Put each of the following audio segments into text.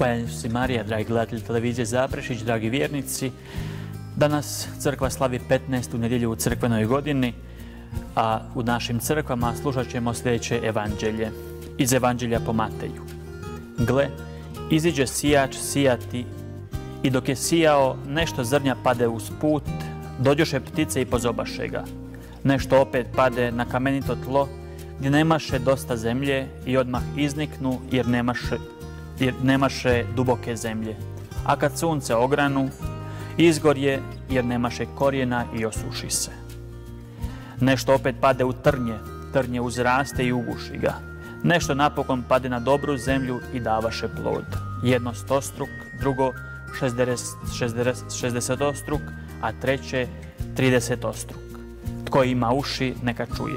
Hvala Isus i Marija, dragi gledatelji televizije Zaprešić, dragi vjernici. Danas crkva slavi 15. nedjelju u crkvenoj godini, a u našim crkvama slušat ćemo sljedeće evanđelje iz Evanđelja po Mateju. Gle, iziđe sijač sijati i dok je sijao, nešto zrnja pade uz put, dođoše ptice i pozobaše ga. Nešto opet pade na kamenito tlo, gdje nemaše dosta zemlje i odmah izniknu jer nemaše duboke zemlje. A kad sunce ogranu, izgorje jer nemaše korijena i osuši se. Nešto opet pade u trnje uzraste i uguši ga. Nešto napokon pade na dobru zemlju i davaše plod. Jedno 100-struk, drugo 60-ostruk, a treće 30-ostruk. Tko ima uši, neka čuje.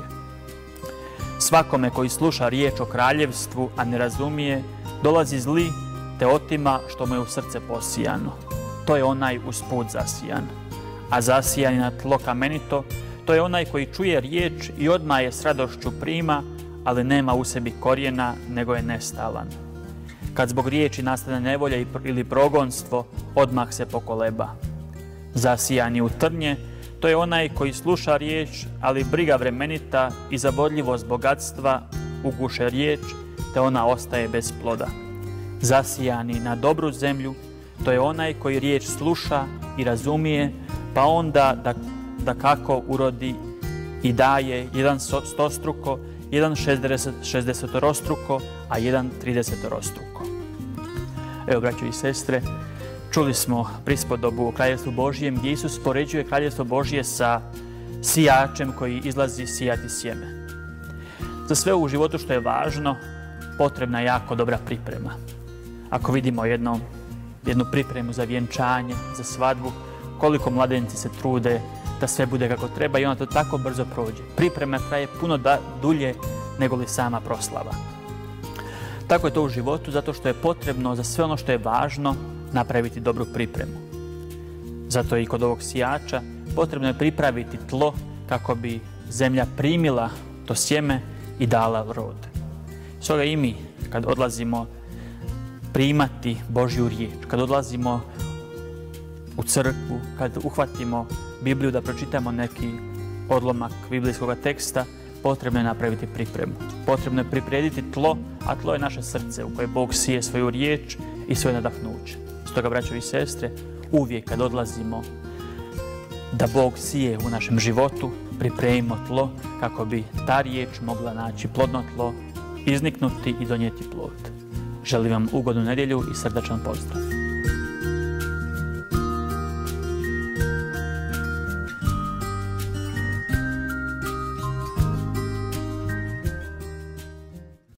Svakome koji sluša riječ o kraljevstvu, a ne razumije, dolazi zli te otima što mu je u srce posijano. To je onaj usput zasijan. A zasijani na tlo kamenito, to je onaj koji čuje riječ i odmah je s radošću prima, ali nema u sebi korijena, nego je nestalan. Kad zbog riječi nastane nevolja ili progonstvo, odmah se pokoleba. Zasijani u trnje, to je onaj koji sluša riječ, ali briga vremenita i zavodljivost bogatstva uguše riječ, te ona ostaje bez ploda. Zasijani na dobru zemlju, to je onaj koji riječ sluša i razumije, pa onda da kako urodi i daje jedan 100-struko, jedan 60-rostruko, a jedan 30-rostruko. Evo, braćo i sestre, čuli smo prispodobu o kraljevstvu Božijem gdje Isus poređuje kraljevstvo Božije sa sijačem koji izlazi sijati sjeme. Za sve u životu što je važno, potrebna je jako dobra priprema. Ako vidimo jednu pripremu za vjenčanje, za svadbu, koliko mladenci se trude da sve bude kako treba i ona to tako brzo prođe. Priprema traje puno dulje nego li sama proslava. Tako je to u životu, zato što je potrebno za sve ono što je važno napraviti dobru pripremu. Zato i kod ovog sijača potrebno je pripraviti tlo kako bi zemlja primila to sjeme i dala rod. Stoga i mi, kad odlazimo primati Božju riječ, kad odlazimo u crkvu, kad uhvatimo Bibliju da pročitamo neki odlomak biblijskog teksta, potrebno je napraviti pripremu. Potrebno je pripremiti tlo, a tlo je naše srce u koje Bog sije svoju riječ i svoje nadahnuće. Stoga, braćo i sestre, uvijek kad odlazimo da Bog sije u našem životu, pripremimo tlo kako bi ta riječ mogla naći plodno tlo, izniknuti i donijeti plod. Želim vam ugodnu nedjelju i srdačan pozdrav.